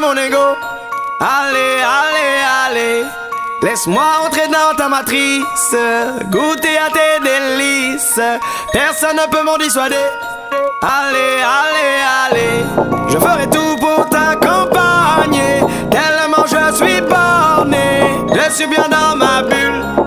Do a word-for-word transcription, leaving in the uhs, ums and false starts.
mon ego. Allez, allez, allez, laisse-moi entrer dans ta matrice, goûter à tes délices. Personne ne peut m'en dissuader. Allez, allez, allez, je ferai tout pour t'accompagner. Tellement je suis borné, je suis bien dans ma bulle.